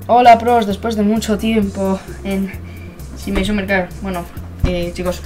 Hola pros, después de mucho tiempo en Simulation Mercar. Bueno, chicos,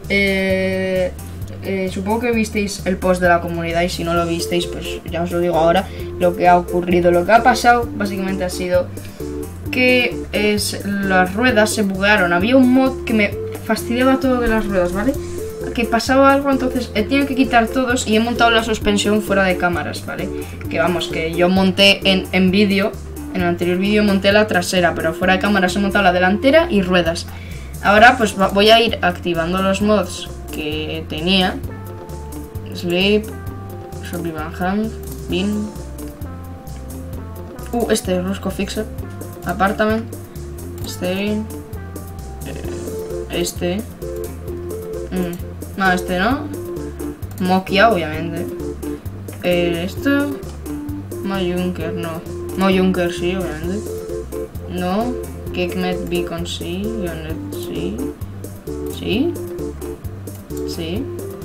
supongo que visteis el post de la comunidad y si no lo visteis, pues ya os lo digo ahora. Lo que ha ocurrido, lo que ha pasado básicamente ha sido que las ruedas se buguearon. Había un mod que me fastidiaba todo de las ruedas, ¿vale? Que pasaba algo, entonces he tenido que quitar todos y he montado la suspensión fuera de cámaras, ¿vale? Que vamos, que yo monté en vídeo. En el anterior vídeo monté la trasera, pero fuera de cámaras he montado la delantera y ruedas. Ahora pues voy a ir activando los mods que tenía. Sleep, Shopee Van Hand, Bin. Este, Rusco Fixer, Apartment, Steering, este. No, este no. Mokia, obviamente. Esto. Mayunker, no. Mayunker sí, obviamente. No. Kekmet Beacon sí. Yonet sí. Sí. Sí.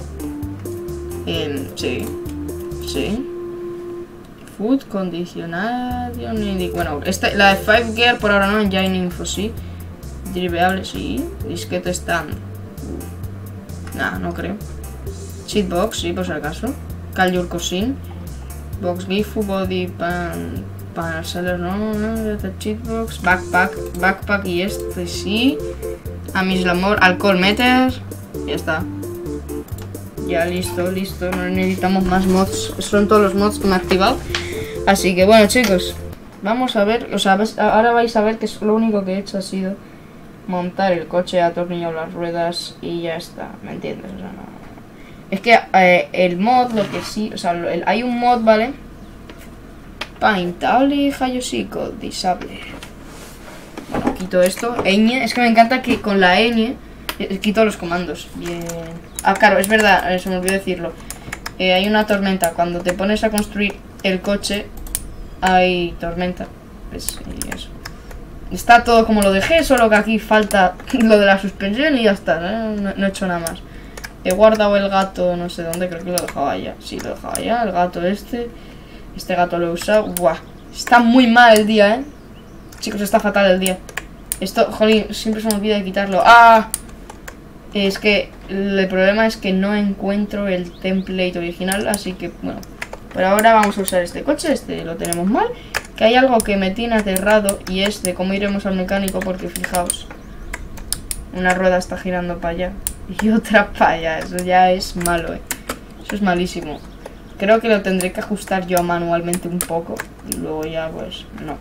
Sí. Sí. Food condicionado. Bueno, la de 5 Gear por ahora no. Engine Info sí. Driveable sí. Disquete stand. Nah, no creo. Cheatbox, sí, por si acaso. Call Your Cousin. Box Gifu, Body Pan. Seller, no. Cheatbox. Backpack y este sí. Amislamor, Alcohol Meter. Ya está. Ya listo. No necesitamos más mods. Esos son todos los mods que me he activado. Así que bueno, chicos. Vamos a ver. O sea, ahora vais a ver que lo único que he hecho ha sido montar el coche, atornillar las ruedas y ya está, ¿me entiendes? O sea, no. Es que el mod, lo que sí, o sea, hay un mod, ¿vale? Paintable Hayosiko, disable. Bueno, quito esto, ñ, es que me encanta que con la ñ quito los comandos. Bien. Ah, claro, es verdad, se me olvidó decirlo. Hay una tormenta, cuando te pones a construir el coche, hay tormenta. Pues, y eso. Está todo como lo dejé, solo que aquí falta lo de la suspensión y ya está, ¿eh? No he hecho nada más. He guardado el gato, no sé dónde, creo que lo dejaba allá. Sí, lo dejaba allá, el gato este gato lo he usado. Buah, está muy mal el día, ¿eh? Chicos, está fatal el día. Esto, jolín, siempre se me olvida de quitarlo. ¡Ah! Es que el problema es que no encuentro el template original, así que, bueno. Por ahora vamos a usar este coche, este lo tenemos mal. Que hay algo que me tiene aterrado y es de cómo iremos al mecánico, porque fijaos, una rueda está girando para allá y otra para allá, eso ya es malo, eso es malísimo. Creo que lo tendré que ajustar yo manualmente un poco y luego ya pues no.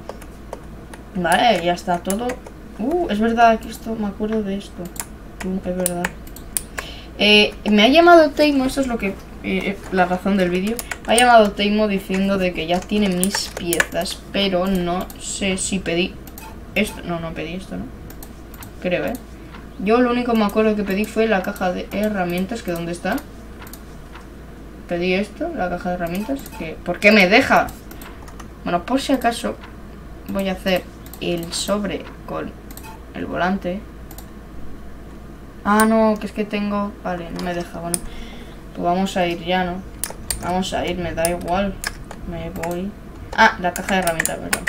Vale, ya está todo. Es verdad que esto, me acuerdo de esto, es verdad. Me ha llamado Teimo, esto es lo que... la razón del vídeo. Me ha llamado Teimo diciendo de que ya tiene mis piezas, pero no sé si pedí esto. No pedí esto, ¿no? Creo, Yo lo único que me acuerdo que pedí fue la caja de herramientas, que ¿dónde está? Pedí esto, la caja de herramientas, que ¿por qué me deja? Bueno, por si acaso voy a hacer el sobre con el volante. Ah, no, que es que tengo... Vale, no me deja, bueno. Pues vamos a ir ya, ¿no? Vamos a ir, me da igual. Me voy. Ah, la caja de herramientas, perdón.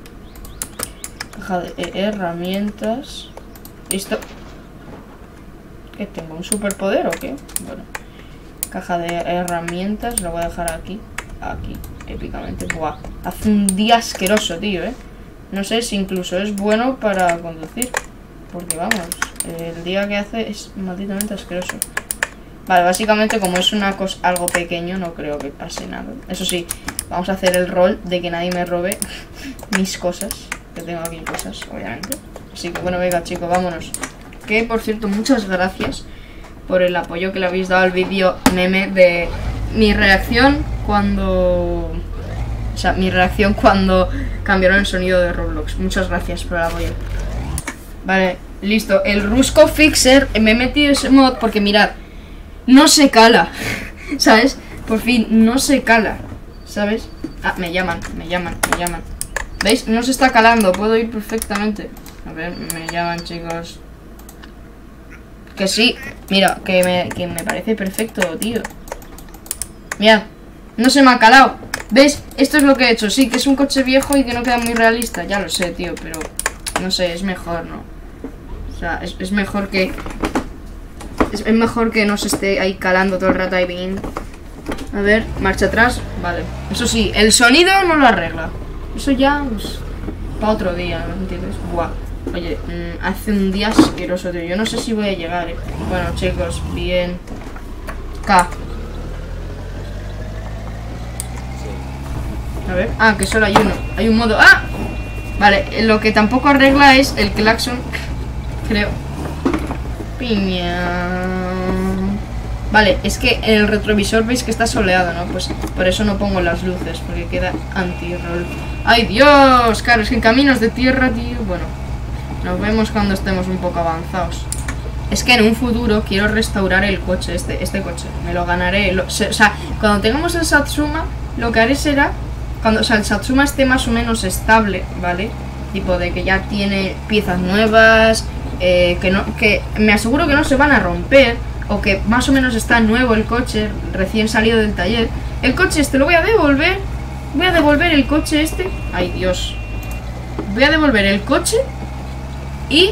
Caja de herramientas. Listo. ¿Qué tengo? ¿Un superpoder o qué? Bueno. Caja de herramientas, la voy a dejar aquí. Aquí, épicamente. Buah. Hace un día asqueroso, tío, No sé si incluso es bueno para conducir. Porque vamos, el día que hace es malditamente asqueroso. Vale, básicamente como es una cosa, algo pequeño, no creo que pase nada. Eso sí, vamos a hacer el rol de que nadie me robe mis cosas. Que tengo aquí cosas, obviamente. Así que bueno, venga chicos, vámonos. Que por cierto, muchas gracias por el apoyo que le habéis dado al vídeo meme de mi reacción cuando... O sea, mi reacción cuando cambiaron el sonido de Roblox. Muchas gracias por el apoyo. Vale, listo. El Rusco Fixer, me he metido ese mod porque mirad, no se cala, ¿sabes? Por fin, no se cala, ¿sabes? Ah, me llaman. ¿Veis? No se está calando, puedo ir perfectamente. A ver, me llaman, chicos. Que sí, mira, que me parece perfecto, tío. Mirad, No se me ha calado. ¿Ves? Esto es lo que he hecho. Sí, que es un coche viejo y que no queda muy realista. Ya lo sé, tío, pero... No sé, es mejor, ¿no? O sea, es mejor que... Es mejor que no se esté ahí calando todo el rato ahí bien. A ver, marcha atrás. Vale. Eso sí, el sonido no lo arregla. Eso ya, pues... Para otro día, ¿no entiendes? Buah. Oye, hace un día asqueroso, tío. Yo no sé si voy a llegar, Bueno, chicos, bien. K. A ver. Ah, que solo hay uno. Hay un modo. ¡Ah! Vale, lo que tampoco arregla es el claxon. Creo. Piña. Vale, es que en el retrovisor veis que está soleado, ¿no? Pues por eso no pongo las luces, porque queda anti-roll. ¡Ay, Dios! Claro, es que en caminos de tierra, tío. Bueno, nos vemos cuando estemos un poco avanzados. Es que en un futuro quiero restaurar el coche, este coche. Me lo ganaré. O sea, cuando tengamos el Satsuma, lo que haré será... Cuando, o sea, el Satsuma esté más o menos estable, ¿vale? Tipo de que ya tiene piezas nuevas, que me aseguro que no se van a romper, o que más o menos está nuevo el coche, recién salido del taller. El coche este lo voy a devolver. Voy a devolver el coche este. Ay, Dios. Voy a devolver el coche y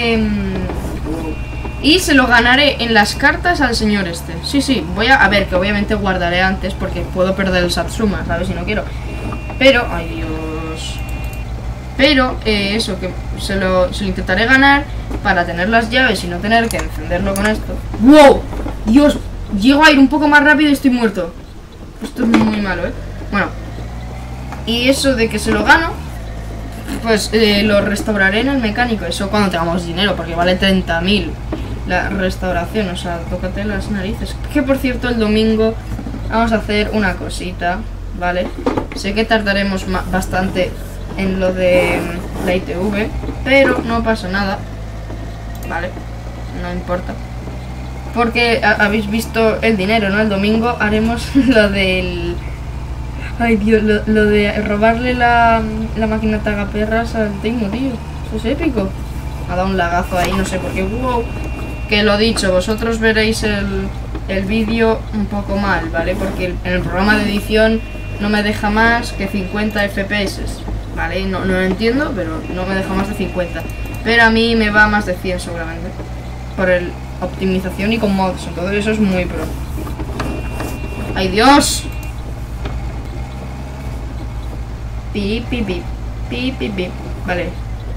se lo ganaré en las cartas al señor este. Sí, sí, voy a ver, que obviamente guardaré antes porque puedo perder el Satsuma, ¿sabes? Si no quiero. Pero, ay Dios. Pero, eso, que se lo intentaré ganar para tener las llaves y no tener que encenderlo con esto. ¡Wow! Dios, llego a ir un poco más rápido y estoy muerto. Esto es muy malo, Bueno. Y eso de que se lo gano, pues lo restauraré en el mecánico. Eso cuando tengamos dinero, porque vale 30.000 la restauración. O sea, tócate las narices. Que por cierto, el domingo vamos a hacer una cosita, ¿vale? Sé que tardaremos bastante en lo de la ITV, pero no pasa nada, ¿vale? No importa. Porque habéis visto el dinero, ¿no? El domingo haremos lo del... Ay, Dios, lo de robarle la máquina tagaperras al Teimo, tío. Eso es épico. Ha dado un lagazo ahí, no sé por qué. Wow. Que lo dicho, vosotros veréis el vídeo un poco mal, ¿vale? Porque en el programa de edición no me deja más que 50 FPS, ¿vale? No lo entiendo, pero no me deja más de 50. Pero a mí me va más de 100 seguramente. Por el optimización y con mods. Entonces eso es muy pro. ¡Ay, Dios! Pip, pip, pip. Pip, pip, pip. Vale.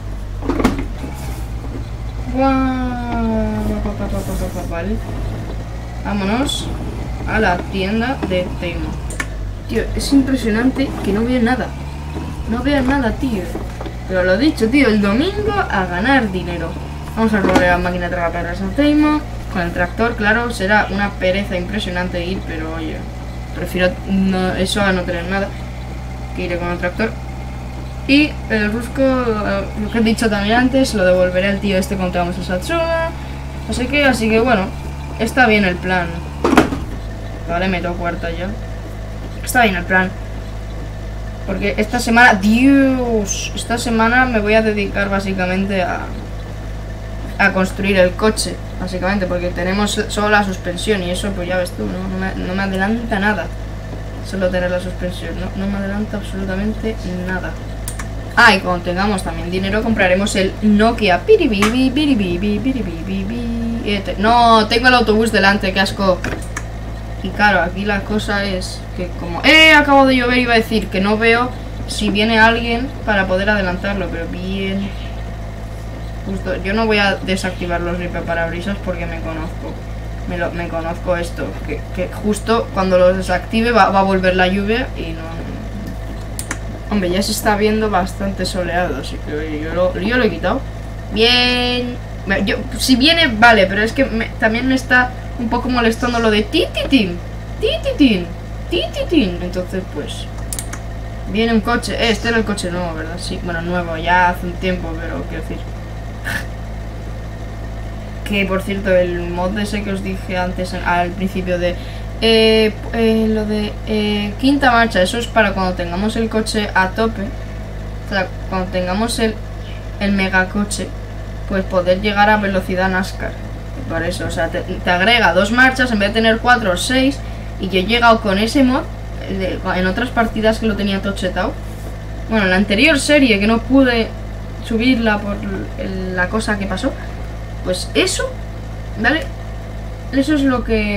Vale. Vámonos a la tienda de Teimo. Tío, es impresionante que no veo nada. No veo nada, tío. Pero lo dicho, tío, el domingo a ganar dinero. Vamos a robar la máquina de tragaperras a Teimo. Con el tractor, claro, será una pereza impresionante ir, pero oye, prefiero eso a no tener nada. Que iré con el tractor. Y el rusco, lo que he dicho también antes, lo devolveré al tío este cuando tengamos el Satsuma. Así que bueno, está bien el plan. Vale, meto cuarta ya. Está bien el plan. Porque esta semana, Dios, esta semana me voy a dedicar básicamente a construir el coche. Básicamente, porque tenemos solo la suspensión y eso, pues ya ves tú, no me adelanta nada. Solo tener la suspensión, no me adelanta absolutamente nada. Ah, y cuando tengamos también dinero compraremos el Nokia. No, tengo el autobús delante, qué asco. Y claro, aquí la cosa es que como... acabo de llover, iba a decir que no veo si viene alguien para poder adelantarlo, pero bien... Justo, yo no voy a desactivar los limpiaparabrisas porque me conozco. Me conozco esto, que justo cuando los desactive va a volver la lluvia y no... Hombre, ya se está viendo bastante soleado, así que yo lo he quitado. Bien. Si viene, vale, pero es que también me está un poco molestando lo de tititín. Entonces, pues... Viene un coche. Este era el coche nuevo, ¿verdad? Sí, bueno, nuevo, ya hace un tiempo, pero quiero decir... Que, por cierto, el mod ese que os dije antes, al principio de... lo de quinta marcha, eso es para cuando tengamos el coche a tope. O sea, cuando tengamos el megacoche, pues poder llegar a velocidad NASCAR. Por eso, o sea, te agrega 2 marchas en vez de tener 4 o 6. Y yo he llegado con ese mod, en otras partidas que lo tenía todo chetado. Bueno, en la anterior serie que no pude subirla por la cosa que pasó. Pues eso, ¿vale? Eso es lo que...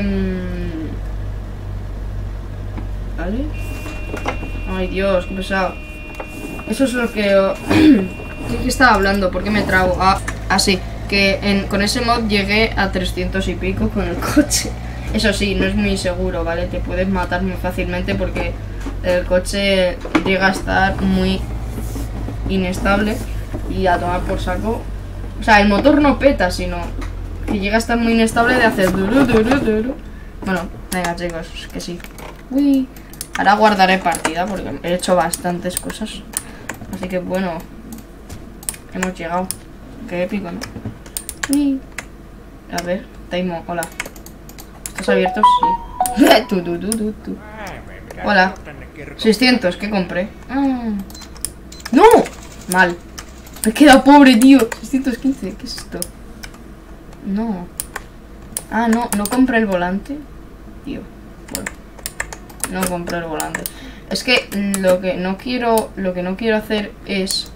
¿vale? Ay, Dios, qué pesado. Eso es lo que... ¿Qué estaba hablando? ¿Por qué me trago? Ah, sí. Que con ese mod llegué a 300 y pico con el coche. Eso sí, no es muy seguro, ¿vale? Te puedes matar muy fácilmente porque el coche llega a estar muy inestable y a tomar por saco. O sea, el motor no peta, sino que llega a estar muy inestable de hacer duro. Bueno, venga chicos, que sí. Uy. Ahora guardaré partida porque he hecho bastantes cosas. Así que bueno, hemos llegado. Qué épico, ¿no? Uy. A ver, Taimo, hola. ¿Estás abierto? Sí. Tú. Hola. 600, ¿qué compré? ¡No! Mal. Me he quedado pobre, tío. 615, ¿qué es esto? No. Ah, no compré el volante. Tío, bueno. No compré el volante. Es que lo que no quiero hacer es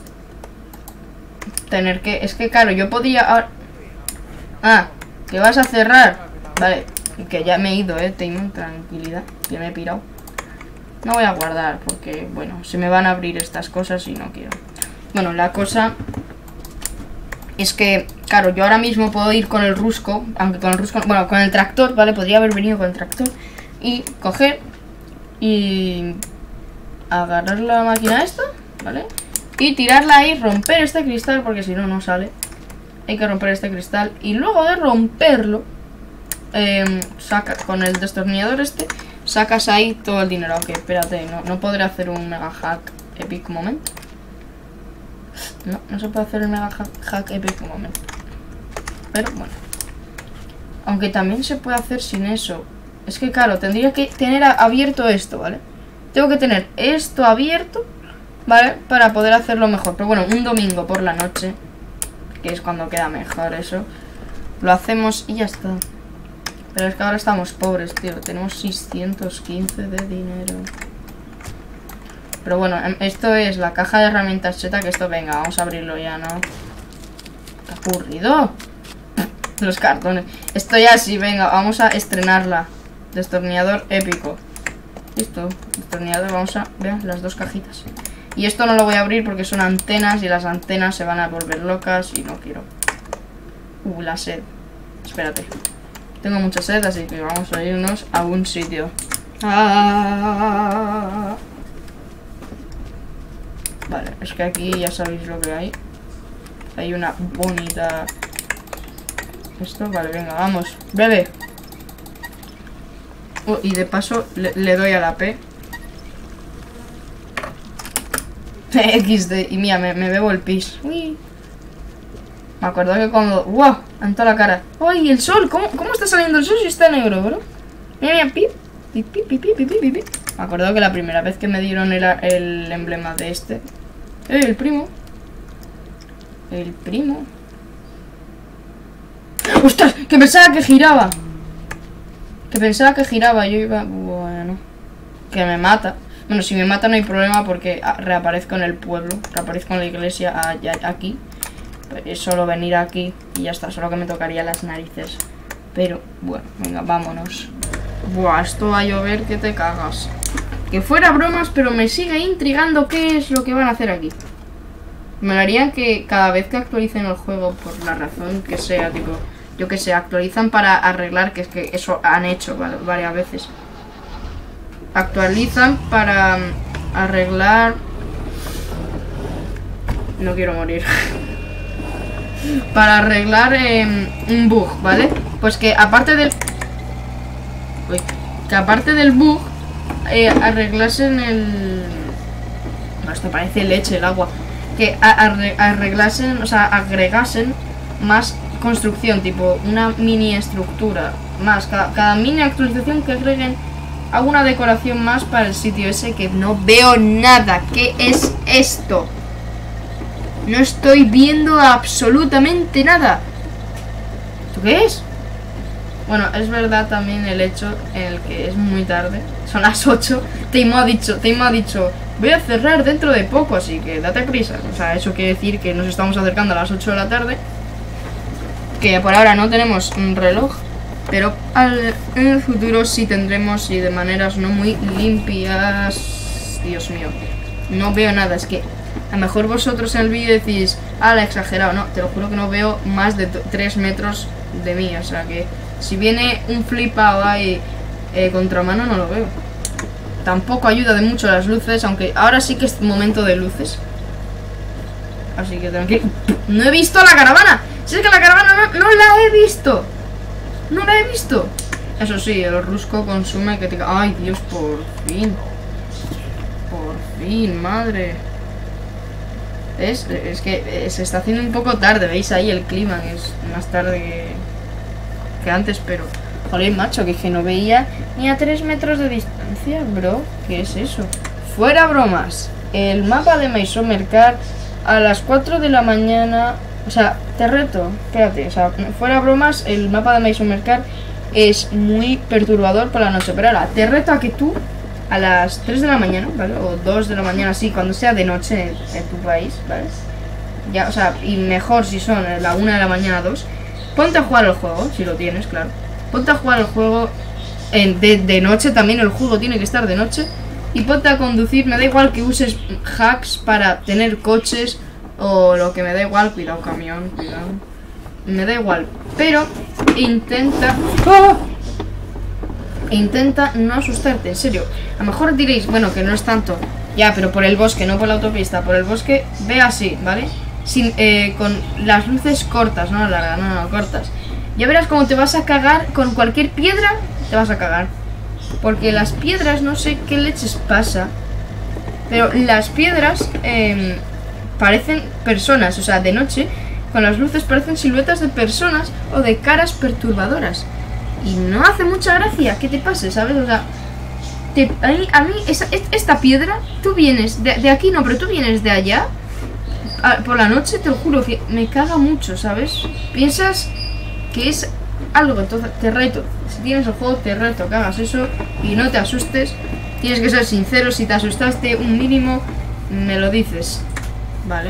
tener que... Es que claro, yo podría... Ah, ¿que vas a cerrar? Vale, que ya me he ido, Taimon, tranquilidad, que me he pirado. No voy a guardar porque, bueno, se me van a abrir estas cosas y no quiero. Bueno, la cosa es que, claro, yo ahora mismo puedo ir con el rusco, aunque con el rusco, bueno, con el tractor, ¿vale? Podría haber venido con el tractor y coger y agarrar la máquina esta, ¿vale? Y tirarla ahí, romper este cristal, porque si no, no sale. Hay que romper este cristal y luego de romperlo, saca con el destornillador este, sacas ahí todo el dinero. Aunque, espérate, no podré hacer un mega hack epic moment. No se puede hacer el mega hack epic moment. Pero bueno. Aunque también se puede hacer sin eso. Es que claro, tendría que tener abierto esto, ¿vale? Tengo que tener esto abierto, ¿vale? Para poder hacerlo mejor. Pero bueno, un domingo por la noche, que es cuando queda mejor eso, lo hacemos y ya está. Pero es que ahora estamos pobres, tío. Tenemos 615 de dinero. Pero bueno, esto es la caja de herramientas cheta. Que esto, venga, vamos a abrirlo ya, ¿no? ¿Qué ha ocurrido? Los cartones. Estoy así, venga, vamos a estrenarla. Destornillador épico. Listo, destornillador, vamos a ver las dos cajitas. Y esto no lo voy a abrir porque son antenas y las antenas se van a volver locas y no quiero. La sed. Espérate. Tengo mucha sed, así que vamos a irnos a un sitio. Vale, es que aquí ya sabéis lo que hay. Hay una bonita... Esto, vale, venga, vamos. Bebe. Y de paso le doy a la P. XD. Y mira, me bebo el pis. Uy. Me acuerdo que cuando... ¡Wow! En toda la cara. ¡Ay, el sol! ¿Cómo está saliendo el sol si está negro, bro? Mira, pip. Pip, pip, pip, pip, pip, pip. Me acuerdo que la primera vez que me dieron el emblema de este... el primo. El primo. ¡Ostras! Que pensaba que giraba. Yo iba... Bueno. Que me mata. Bueno, si me mata no hay problema porque reaparezco en el pueblo. Reaparezco en la iglesia aquí. Es solo venir aquí y ya está. Solo que me tocaría las narices. Pero, bueno, venga, vámonos. Buah, esto va a llover que te cagas. Que fuera bromas, pero me sigue intrigando qué es lo que van a hacer aquí. Me harían que cada vez que actualicen el juego, por la razón que sea, tipo... Yo que sé, actualizan para arreglar, que es que eso han hecho varias veces. Actualizan para arreglar... No quiero morir. Para arreglar un bug, ¿vale? Pues que aparte del... Uy, que aparte del bug, arreglasen el... No, esto parece leche el agua. Que arreglasen, o sea, agregasen más construcción, tipo una mini estructura más, cada mini actualización que agreguen alguna decoración más para el sitio ese que no veo nada. ¿Qué es esto? No estoy viendo absolutamente nada. ¿Esto qué es? Bueno, es verdad también el hecho en el que es muy tarde. Son las 8. Teimo ha dicho, voy a cerrar dentro de poco, así que date prisa. O sea, eso quiere decir que nos estamos acercando a las 8 de la tarde. Que por ahora no tenemos un reloj, pero en el futuro sí tendremos, y de maneras no muy limpias. Dios mío, no veo nada. Es que a lo mejor vosotros en el vídeo decís, ah, la he exagerado. No, te lo juro que no veo más de 3 metros de mí. O sea que si viene un flipado ahí contramano, no lo veo. Tampoco ayuda de mucho las luces, aunque ahora sí que es momento de luces. Así que tranquilo. ¡No he visto la caravana! Si es que la caravana no la he visto. No la he visto. Eso sí, el rusco consume que te... ¡Ay, Dios, por fin! Por fin, madre. Es que se está haciendo un poco tarde. ¿Veis ahí el clima? Que es más tarde que antes, pero... Joder, macho, que no veía ni a 3 metros de distancia, bro. ¿Qué es eso? Fuera bromas. El mapa de Maison Mercat a las 4 de la mañana... O sea, te reto, espérate, o sea, fuera bromas, el mapa de Maison Mercat es muy perturbador por la noche. Pero ahora, te reto a que tú, a las 3 de la mañana, ¿vale? O 2 de la mañana, sí, cuando sea de noche en tu país, ¿vale? Ya, o sea, y mejor si son la 1 de la mañana, 2. Ponte a jugar el juego, si lo tienes, claro. Ponte a jugar el juego de noche, también el juego tiene que estar de noche. Y ponte a conducir, me da igual que uses hacks para tener coches o lo que me da igual, cuidado camión, cuidado. Me da igual, pero intenta... ¡Oh! Intenta no asustarte, en serio. A lo mejor diréis, bueno, que no es tanto. Ya, pero por el bosque, no por la autopista. Por el bosque, ve así, ¿vale? Sin, con las luces cortas, no largas, no, cortas. Ya verás cómo te vas a cagar con cualquier piedra, te vas a cagar. Porque las piedras, no sé qué leches pasa, pero las piedras parecen personas, o sea, de noche, con las luces parecen siluetas de personas o de caras perturbadoras. Y no hace mucha gracia que te pase, ¿sabes? O sea, a mí esta piedra, tú vienes de aquí, no, pero tú vienes de allá, por la noche, te lo juro que me caga mucho, ¿sabes? Piensas que es algo, entonces te reto. Si tienes el juego, te reto que hagas eso y no te asustes. Tienes que ser sincero, si te asustaste un mínimo, me lo dices. Vale.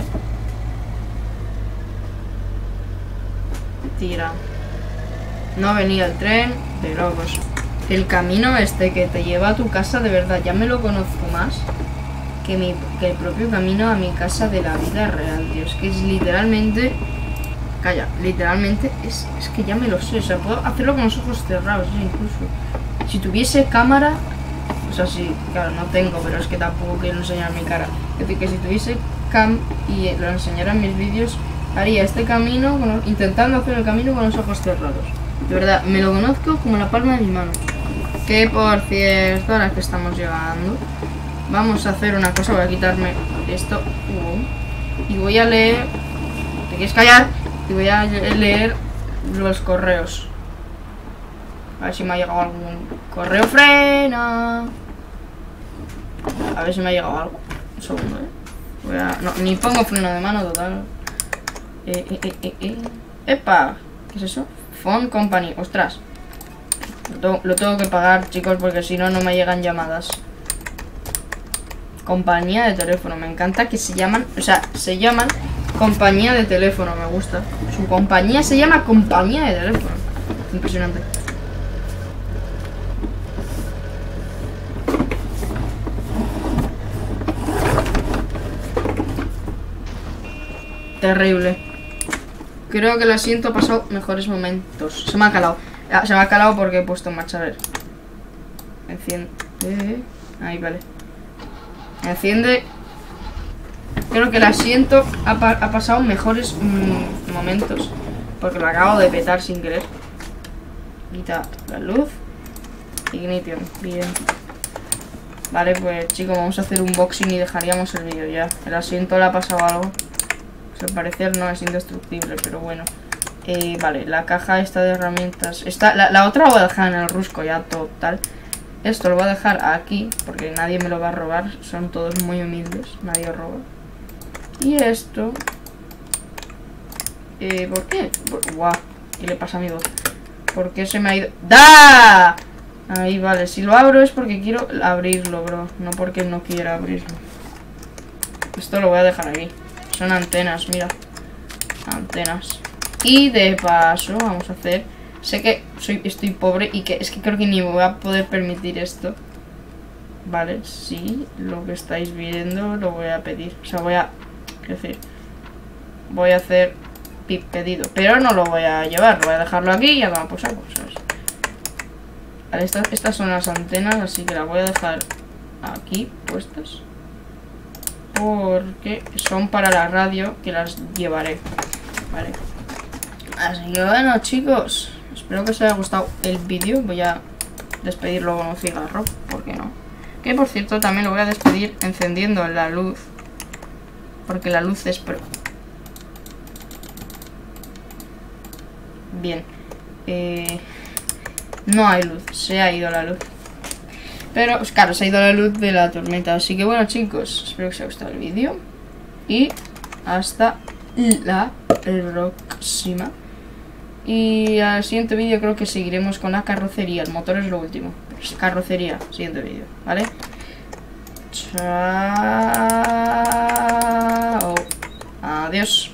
Tira. No venía el tren, de locos. El camino este que te lleva a tu casa, de verdad, ya me lo conozco más que el propio camino a mi casa de la vida real, tío. Es que es literalmente... Calla, literalmente es que ya me lo sé. O sea, puedo hacerlo con los ojos cerrados, incluso. Si tuviese cámara... O sea, sí, claro, no tengo, pero es que tampoco quiero enseñar mi cara. Es decir, que si tuviese cam y lo enseñara en mis vídeos, haría este camino, intentando hacer el camino con los ojos cerrados. De verdad, me lo conozco como la palma de mi mano. Que por cierto, ahora que estamos llegando, vamos a hacer una cosa. Voy a quitarme esto. Y voy a leer... ¿Te quieres callar? Y voy a leer los correos. A ver si me ha llegado algún correo. ¡Frena! A ver si me ha llegado algo. Un segundo, no, ni pongo freno de mano, total. ¡Epa! ¿Qué es eso? Phone Company. ¡Ostras! Lo tengo que pagar, chicos, porque si no, no me llegan llamadas. Compañía de teléfono. Me encanta que se llaman... O sea, se llaman compañía de teléfono. Me gusta. Su compañía se llama compañía de teléfono. Impresionante. Terrible. Creo que el asiento ha pasado mejores momentos. Se me ha calado. Se me ha calado porque he puesto en marcha. A ver. Enciende. Ahí, vale. Enciende. Creo que el asiento ha pasado mejores momentos. Porque lo acabo de petar sin querer. Quita la luz. Ignition. Bien. Vale, pues chicos, vamos a hacer un unboxing y dejaríamos el vídeo ya. El asiento le ha pasado algo. Pues al parecer no es indestructible, pero bueno. Vale, la caja esta de herramientas. La otra la voy a dejar en el rusco ya total. Esto lo voy a dejar aquí, porque nadie me lo va a robar. Son todos muy humildes, nadie roba. Y esto... ¿por qué? Guau, ¿qué le pasa a mi voz? ¿Por qué se me ha ido? ¡Da! Ahí, vale. Si lo abro es porque quiero abrirlo, bro. No porque no quiera abrirlo. Esto lo voy a dejar aquí. Son antenas, mira. Antenas. Y de paso vamos a hacer... Sé que estoy pobre y que es que creo que ni me voy a poder permitir esto. Vale, sí. Lo que estáis viendo lo voy a pedir. O sea, voy a... Es decir... Voy a hacer pedido. Pero no lo voy a llevar. Voy a dejarlo aquí y ya va por saco, ¿sabes? Vale, estas son las antenas, así que las voy a dejar aquí puestas. Porque son para la radio que las llevaré. Vale. Así que bueno, chicos. Espero que os haya gustado el vídeo. Voy a despedirlo con un cigarro. ¿Por qué no? Que por cierto también lo voy a despedir encendiendo la luz. Porque la luz es... Bien. No hay luz. Se ha ido la luz. Pero, pues, claro, se ha ido la luz de la tormenta. Así que bueno, chicos, espero que os haya gustado el vídeo. Y hasta la próxima. Y al siguiente vídeo creo que seguiremos con la carrocería. El motor es lo último. Pues carrocería, siguiente vídeo, ¿vale? Chao. Adiós.